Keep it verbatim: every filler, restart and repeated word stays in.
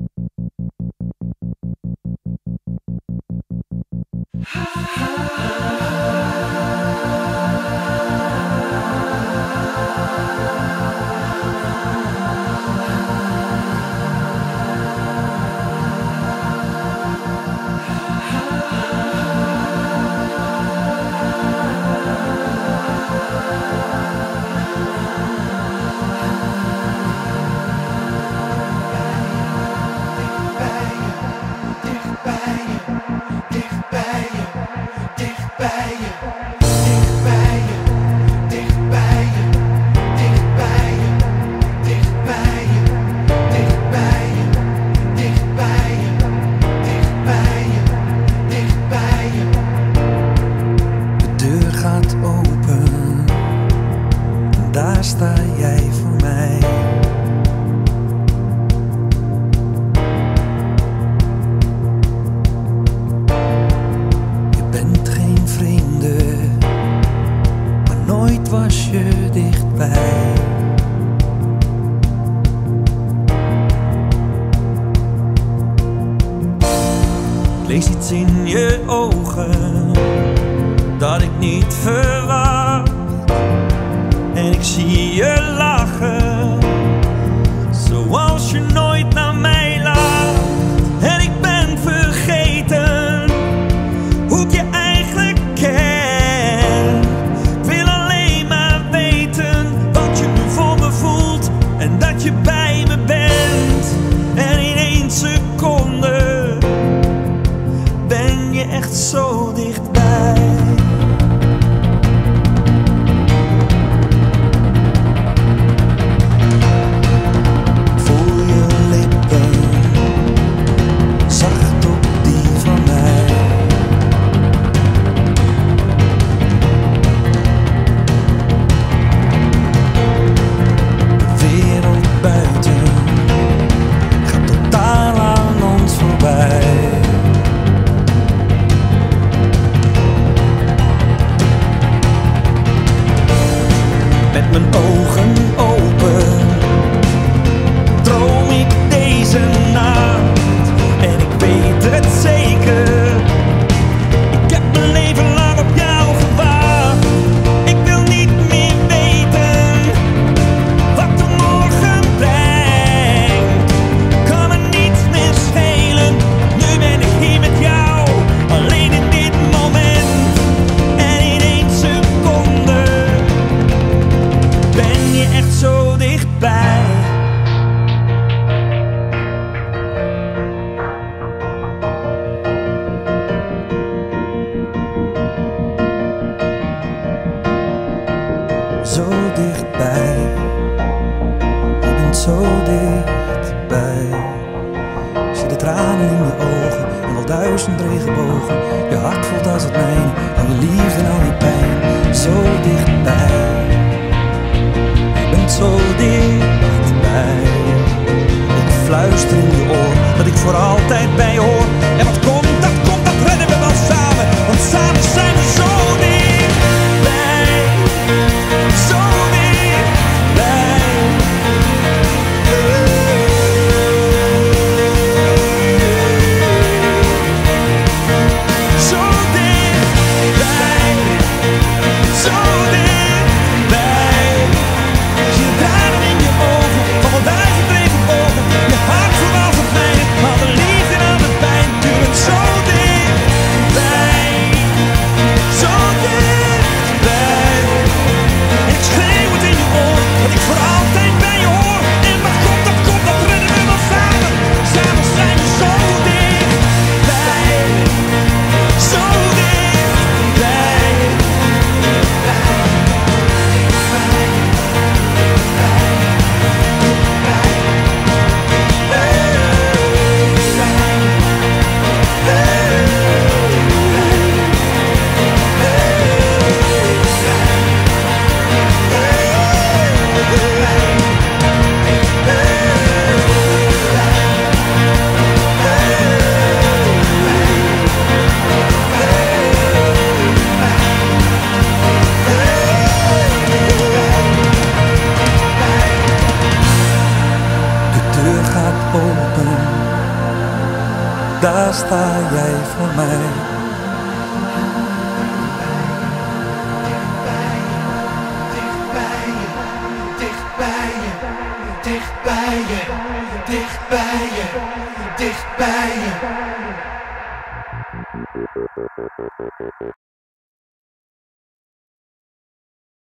Daar sta jij voor mij. Je bent geen vreemde, maar nooit was je dichtbij. Ik lees iets in je ogen dat ik niet verwacht. En ik zie je lachen, zoals je nooit naar mij lacht. En ik ben vergeten hoe ik je eigenlijk ken. Ik wil alleen maar weten wat je nu voor me voelt en dat je bij me bent. En in één seconde ben je echt zo dichtbij. Met mijn ogen open droom ik deze nacht. En ik weet het zeker, ik heb mijn leven lang op jou gewacht. Ik wil niet meer weten wat er morgen brengt. Kan me niets meer schelen, nu ben ik hier met jou, alleen in dit moment. En in één seconde ben je echt zo dichtbij. Zo dichtbij, je bent zo dichtbij. Ik zie de tranen in je ogen en wel duizend regenbogen. Je hart voelt als het mijne, al je liefde en al je pijn. Zo dichtbij, zo dichtbij. Ik fluister in je oor dat ik voor altijd bij je hoor. En wat komt, dat komt, dat redden we wel samen. Want samen zijn we zo dichtbij. Zo dichtbij. Zo dichtbij. Zo dichtbij. Je tranen in je ogen, van wel duizend regenbogen. Je hart voelt als het mijne, maar de liefde en al de pijn. Je bent zo dichtbij, zo dichtbij. En ik schreeuw het in je oor, dat ik voor altijd bij je hoor. En wat komt, dat komt, dat redden we wel samen. Samen zijn we zo dichtbij, zo dichtbij. De deur gaat open. daar sta jij voor mij. Dicht bij je, dicht bij je, dicht bij je, dicht bij je, dicht bij je.